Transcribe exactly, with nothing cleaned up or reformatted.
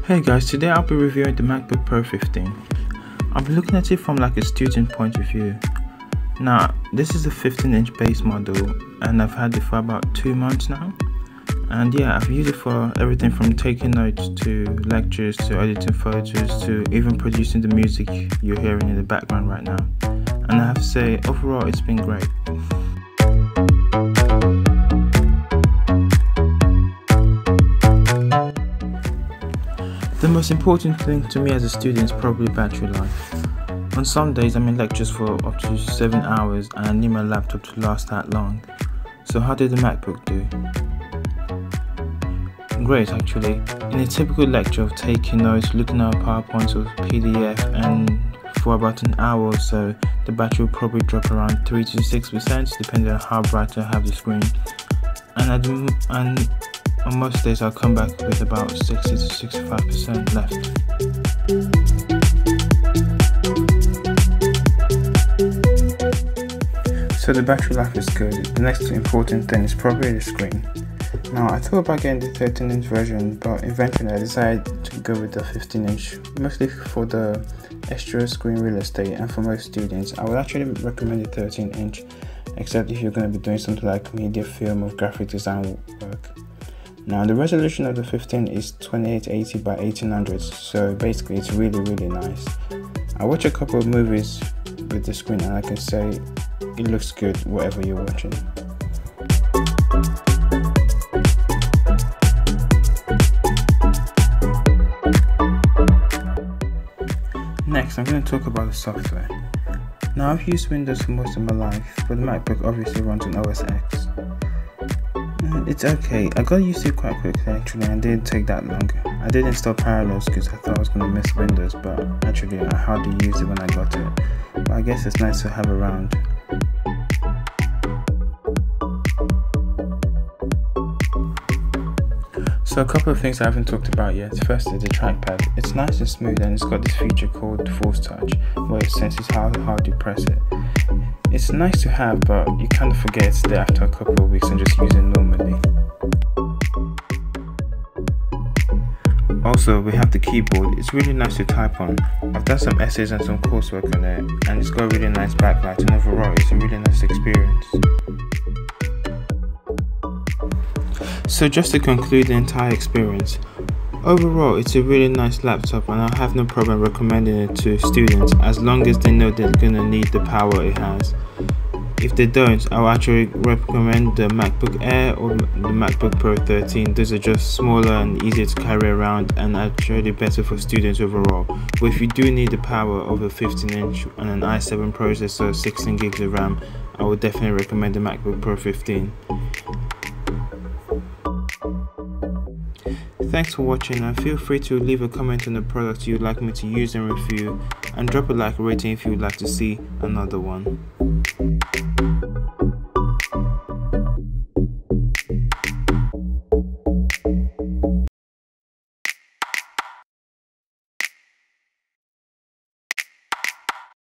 Hey guys, today I'll be reviewing the MacBook Pro fifteen. I'll be looking at it from like a student point of view. Now, this is a fifteen inch base model and I've had it for about two months now. And yeah, I've used it for everything from taking notes to lectures to editing photos to even producing the music you're hearing in the background right now. And I have to say, overall it's been great. The most important thing to me as a student is probably battery life. On some days I'm in lectures for up to seven hours and I need my laptop to last that long. So how did the MacBook do? Great actually. In a typical lecture of taking notes, looking at PowerPoint or P D F, and for about an hour or so, the battery will probably drop around three to six percent depending on how bright I have the screen. And, I do, and on most days I'll come back with about sixty to sixty-five percent left. So the battery life is good. The next important thing is probably the screen. Now I thought about getting the thirteen inch version, but eventually I decided to go with the fifteen inch, mostly for the extra screen real estate, and for most students I would actually recommend the thirteen inch, except if you're going to be doing something like media, film or graphic design work. Now the resolution of the fifteen is twenty-eight eighty by eighteen hundred, so basically it's really really nice. I watch a couple of movies with the screen and I can say it looks good whatever you're watching. Next I'm going to talk about the software. Now I've used Windows for most of my life, but the MacBook obviously runs on O S X. It's okay, I got used to it quite quickly actually and it didn't take that long. I did install Parallels because I thought I was going to miss Windows, but actually I hardly used it when I got it. But I guess it's nice to have around. So a couple of things I haven't talked about yet. Firstly, the trackpad. It's nice and smooth and it's got this feature called Force Touch where it senses how hard you press it. It's nice to have, but you kind of forget it's there after a couple of weeks and just use it normally. Also, we have the keyboard. It's really nice to type on. I've done some essays and some coursework on it, and it's got a really nice backlight, and overall it's a really nice experience. So just to conclude the entire experience, overall it's a really nice laptop and I have no problem recommending it to students as long as they know they're gonna need the power it has. If they don't, I'll actually recommend the MacBook Air or the MacBook Pro thirteen. Those are just smaller and easier to carry around and actually better for students overall. But if you do need the power of a fifteen inch and an i seven processor, sixteen gigs of RAM, I would definitely recommend the MacBook Pro fifteen. Thanks for watching, and feel free to leave a comment on the product you'd like me to use and review, and drop a like rating if you would like to see another one.